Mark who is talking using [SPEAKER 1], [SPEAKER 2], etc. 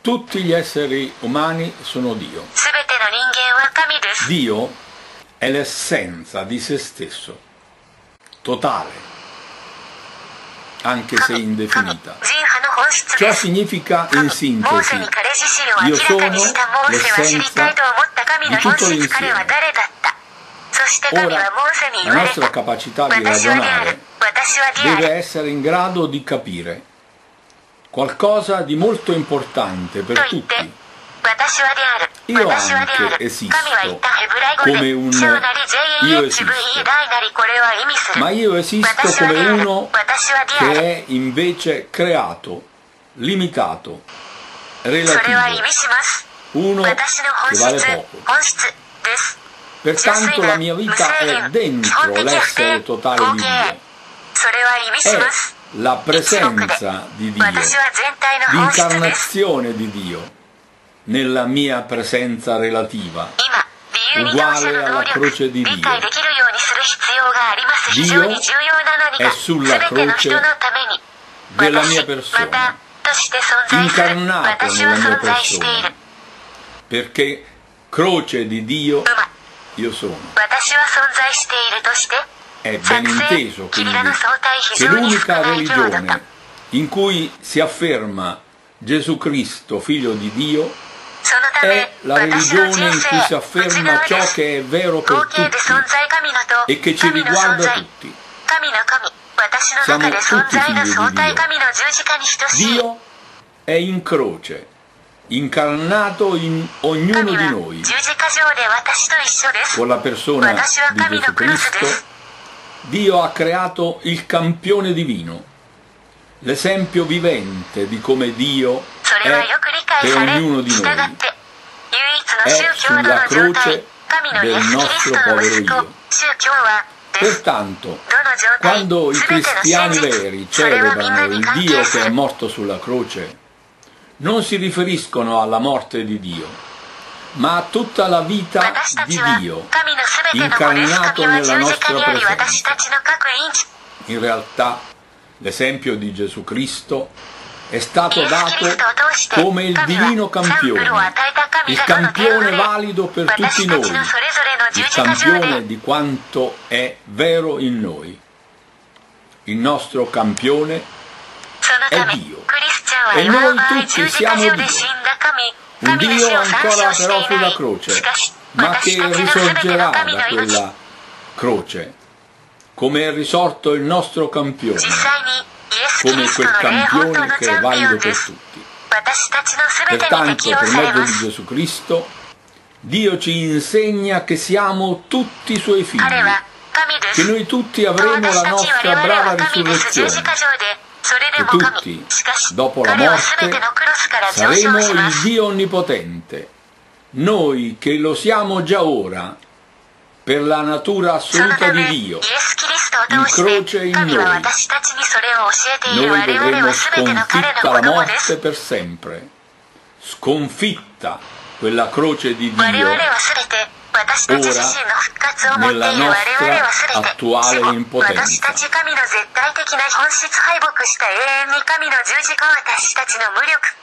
[SPEAKER 1] tutti gli esseri umani sono Dio.
[SPEAKER 2] すべての人間は神です。
[SPEAKER 1] Dio è l'essenza di se stesso, totale, anche se
[SPEAKER 2] 神、
[SPEAKER 1] indefinita.
[SPEAKER 2] 人波の本質
[SPEAKER 1] Ciò
[SPEAKER 2] です。
[SPEAKER 1] significa
[SPEAKER 2] 神、
[SPEAKER 1] in
[SPEAKER 2] モー
[SPEAKER 1] sintesi,
[SPEAKER 2] セに彼自身を明
[SPEAKER 1] io
[SPEAKER 2] らかに
[SPEAKER 1] sono
[SPEAKER 2] したモーセは知りたいと思った神の
[SPEAKER 1] l'essenza
[SPEAKER 2] 本
[SPEAKER 1] di tutto
[SPEAKER 2] 質、彼は
[SPEAKER 1] l'insieme.
[SPEAKER 2] 誰だった。そして神は
[SPEAKER 1] Ora,
[SPEAKER 2] モーセに言
[SPEAKER 1] la
[SPEAKER 2] われ
[SPEAKER 1] nostra
[SPEAKER 2] た。
[SPEAKER 1] capacità di
[SPEAKER 2] 私はである。
[SPEAKER 1] ragionare
[SPEAKER 2] 私はであ
[SPEAKER 1] deve
[SPEAKER 2] る。
[SPEAKER 1] essere in grado di capire qualcosa di molto importante
[SPEAKER 2] と
[SPEAKER 1] per
[SPEAKER 2] 言って、
[SPEAKER 1] tutti.
[SPEAKER 2] 私はである。
[SPEAKER 1] Io
[SPEAKER 2] 私はであ
[SPEAKER 1] anche
[SPEAKER 2] る。
[SPEAKER 1] esisto
[SPEAKER 2] 神は言ったヘブライ語
[SPEAKER 1] come
[SPEAKER 2] で、
[SPEAKER 1] un
[SPEAKER 2] 小なり
[SPEAKER 1] io
[SPEAKER 2] JEHVE
[SPEAKER 1] esisto,
[SPEAKER 2] 大なりこれは意味する。
[SPEAKER 1] ma io esisto
[SPEAKER 2] 私は
[SPEAKER 1] come
[SPEAKER 2] である。
[SPEAKER 1] uno
[SPEAKER 2] 私はである。
[SPEAKER 1] che è invece creato, limitato,
[SPEAKER 2] それは意
[SPEAKER 1] relativo,
[SPEAKER 2] 味します。
[SPEAKER 1] uno
[SPEAKER 2] 私の本
[SPEAKER 1] che
[SPEAKER 2] 質、
[SPEAKER 1] vale poco.
[SPEAKER 2] 本質です。
[SPEAKER 1] Pertanto la mia vita è dentro l'essere totale di Dio,
[SPEAKER 2] それは意味し
[SPEAKER 1] è
[SPEAKER 2] ます。
[SPEAKER 1] la presenza di Dio,
[SPEAKER 2] 私は全体の本質です。
[SPEAKER 1] l'incarnazione di Dio nella mia presenza relativa,
[SPEAKER 2] 今、理由に乗せる能力、理解できるようにする必要があります。非常に重要な何か、すべての人のために。
[SPEAKER 1] della mia
[SPEAKER 2] 私、ま
[SPEAKER 1] persona,
[SPEAKER 2] た、として存在する。
[SPEAKER 1] incarnato
[SPEAKER 2] 私は
[SPEAKER 1] nella mia
[SPEAKER 2] 存在している。
[SPEAKER 1] persona, perché croce di Dio
[SPEAKER 2] 馬、
[SPEAKER 1] io sono.
[SPEAKER 2] 私は存在しているとして、
[SPEAKER 1] È ben inteso
[SPEAKER 2] キ
[SPEAKER 1] quindi
[SPEAKER 2] リラの相対非
[SPEAKER 1] che
[SPEAKER 2] 常に少
[SPEAKER 1] l'unica
[SPEAKER 2] ない強度と。
[SPEAKER 1] religione in cui si afferma Gesù Cristo, figlio di Dio,
[SPEAKER 2] そのため
[SPEAKER 1] è la
[SPEAKER 2] 私の
[SPEAKER 1] religione
[SPEAKER 2] 人
[SPEAKER 1] in cui si
[SPEAKER 2] 生、内
[SPEAKER 1] afferma
[SPEAKER 2] 側で
[SPEAKER 1] ciò
[SPEAKER 2] す。
[SPEAKER 1] che è vero
[SPEAKER 2] 合
[SPEAKER 1] per
[SPEAKER 2] 計で
[SPEAKER 1] tutti
[SPEAKER 2] 存在神のと
[SPEAKER 1] e che ci
[SPEAKER 2] 神の存
[SPEAKER 1] riguarda
[SPEAKER 2] 在
[SPEAKER 1] tutti.
[SPEAKER 2] 神の神私の中で存在の相対神の十字架に等しい
[SPEAKER 1] Dio è in croce, incarnato in ognuno
[SPEAKER 2] 神
[SPEAKER 1] di
[SPEAKER 2] は
[SPEAKER 1] noi,
[SPEAKER 2] 十字架上で私と一緒です
[SPEAKER 1] con la persona
[SPEAKER 2] 私は
[SPEAKER 1] di
[SPEAKER 2] 神
[SPEAKER 1] Gesù
[SPEAKER 2] のクロスで
[SPEAKER 1] Cristo.
[SPEAKER 2] す
[SPEAKER 1] Dio ha creato il campione divino, l'esempio vivente di come Dio
[SPEAKER 2] それはよく理解
[SPEAKER 1] è
[SPEAKER 2] さ
[SPEAKER 1] per
[SPEAKER 2] れ
[SPEAKER 1] ognuno di
[SPEAKER 2] 従
[SPEAKER 1] noi.
[SPEAKER 2] って唯一の
[SPEAKER 1] È
[SPEAKER 2] 宗教の
[SPEAKER 1] sulla
[SPEAKER 2] 状態
[SPEAKER 1] croce
[SPEAKER 2] 神のイエ
[SPEAKER 1] del
[SPEAKER 2] ス・キリス
[SPEAKER 1] nostro
[SPEAKER 2] トの息
[SPEAKER 1] povero
[SPEAKER 2] 子
[SPEAKER 1] io.
[SPEAKER 2] 宗教はです
[SPEAKER 1] Pertanto,
[SPEAKER 2] どの状態
[SPEAKER 1] quando i
[SPEAKER 2] すべての
[SPEAKER 1] cristiani
[SPEAKER 2] 真
[SPEAKER 1] veri
[SPEAKER 2] 実それはみんな
[SPEAKER 1] celebrano
[SPEAKER 2] に
[SPEAKER 1] il
[SPEAKER 2] 関
[SPEAKER 1] Dio
[SPEAKER 2] 係す
[SPEAKER 1] che è
[SPEAKER 2] る
[SPEAKER 1] morto sulla croce, non si riferiscono alla morte di Dio, ma a tutta la vita
[SPEAKER 2] 私た
[SPEAKER 1] di
[SPEAKER 2] ちは
[SPEAKER 1] Dio,
[SPEAKER 2] 神のすべての子です
[SPEAKER 1] incarnato
[SPEAKER 2] 神は
[SPEAKER 1] nella
[SPEAKER 2] 十字架
[SPEAKER 1] nostra
[SPEAKER 2] にあり私た
[SPEAKER 1] presenza.
[SPEAKER 2] ちの各インチ
[SPEAKER 1] In realtà, l'esempio di Gesù Cristo è stato
[SPEAKER 2] イエス・キリス
[SPEAKER 1] dato
[SPEAKER 2] トを通して
[SPEAKER 1] come il
[SPEAKER 2] 神
[SPEAKER 1] divino
[SPEAKER 2] はサンプルを
[SPEAKER 1] campione,
[SPEAKER 2] 与えた神
[SPEAKER 1] il
[SPEAKER 2] がどの程度
[SPEAKER 1] campione
[SPEAKER 2] で
[SPEAKER 1] valido per tutti
[SPEAKER 2] 私た
[SPEAKER 1] noi,
[SPEAKER 2] ちのそれぞれの十
[SPEAKER 1] il
[SPEAKER 2] 字架上で
[SPEAKER 1] campione di quanto è vero in noi. Il nostro campione
[SPEAKER 2] そのため
[SPEAKER 1] è Dio.
[SPEAKER 2] クリスチャンは
[SPEAKER 1] E
[SPEAKER 2] 今の
[SPEAKER 1] noi
[SPEAKER 2] 場合
[SPEAKER 1] tutti
[SPEAKER 2] 十字架
[SPEAKER 1] siamo
[SPEAKER 2] 上で
[SPEAKER 1] Dio.
[SPEAKER 2] 死んだ神
[SPEAKER 1] Un
[SPEAKER 2] 神の
[SPEAKER 1] Dio
[SPEAKER 2] 死を参
[SPEAKER 1] ancora
[SPEAKER 2] 照して
[SPEAKER 1] però
[SPEAKER 2] いな
[SPEAKER 1] sulla
[SPEAKER 2] い
[SPEAKER 1] croce,
[SPEAKER 2] しかし
[SPEAKER 1] ma
[SPEAKER 2] 私
[SPEAKER 1] che
[SPEAKER 2] たちのすべての
[SPEAKER 1] risorgerà
[SPEAKER 2] 神
[SPEAKER 1] da
[SPEAKER 2] の命
[SPEAKER 1] quella croce, come è risorto il nostro campione,
[SPEAKER 2] 実際にイエス・キ
[SPEAKER 1] come
[SPEAKER 2] リスト
[SPEAKER 1] quel
[SPEAKER 2] の霊本当
[SPEAKER 1] campione
[SPEAKER 2] の
[SPEAKER 1] che
[SPEAKER 2] チャ
[SPEAKER 1] è
[SPEAKER 2] ンピオ
[SPEAKER 1] valido
[SPEAKER 2] ンで
[SPEAKER 1] per
[SPEAKER 2] す
[SPEAKER 1] tutti.
[SPEAKER 2] 私たちのすべてに
[SPEAKER 1] Pertanto,
[SPEAKER 2] 適用
[SPEAKER 1] per
[SPEAKER 2] され
[SPEAKER 1] mezzo
[SPEAKER 2] ま
[SPEAKER 1] di
[SPEAKER 2] す
[SPEAKER 1] Gesù Cristo, Dio ci insegna che siamo tutti Suoi figli,
[SPEAKER 2] 彼は神で
[SPEAKER 1] che
[SPEAKER 2] す
[SPEAKER 1] noi tutti avremo
[SPEAKER 2] 私
[SPEAKER 1] la
[SPEAKER 2] たち我
[SPEAKER 1] nostra
[SPEAKER 2] 々
[SPEAKER 1] brava
[SPEAKER 2] は神です十字
[SPEAKER 1] risurrezione,
[SPEAKER 2] 架上でそれで
[SPEAKER 1] che
[SPEAKER 2] も神
[SPEAKER 1] tutti,
[SPEAKER 2] しかし
[SPEAKER 1] dopo la
[SPEAKER 2] 彼はすべて
[SPEAKER 1] morte,
[SPEAKER 2] のクロスから上
[SPEAKER 1] saremo
[SPEAKER 2] 昇しま
[SPEAKER 1] il
[SPEAKER 2] す
[SPEAKER 1] Dio onnipotente, noi che lo siamo già ora, per la natura
[SPEAKER 2] その
[SPEAKER 1] assoluta
[SPEAKER 2] ため
[SPEAKER 1] di
[SPEAKER 2] イ
[SPEAKER 1] Dio.
[SPEAKER 2] エス・キリストを通して神は私たちにそれを教えている
[SPEAKER 1] Noi
[SPEAKER 2] 我々
[SPEAKER 1] vedremo
[SPEAKER 2] はすべての彼の
[SPEAKER 1] sconfitta
[SPEAKER 2] 子
[SPEAKER 1] la
[SPEAKER 2] 供です
[SPEAKER 1] morte per sempre, sconfitta quella croce di
[SPEAKER 2] 我々
[SPEAKER 1] Dio
[SPEAKER 2] はすべて私たち自身の復活を持っている
[SPEAKER 1] nella
[SPEAKER 2] 我々はすべ
[SPEAKER 1] nostra
[SPEAKER 2] て
[SPEAKER 1] attuale
[SPEAKER 2] 死後
[SPEAKER 1] impotenza.
[SPEAKER 2] 私たち神の絶対的な本質敗北した永遠に神の十字架私たちの無力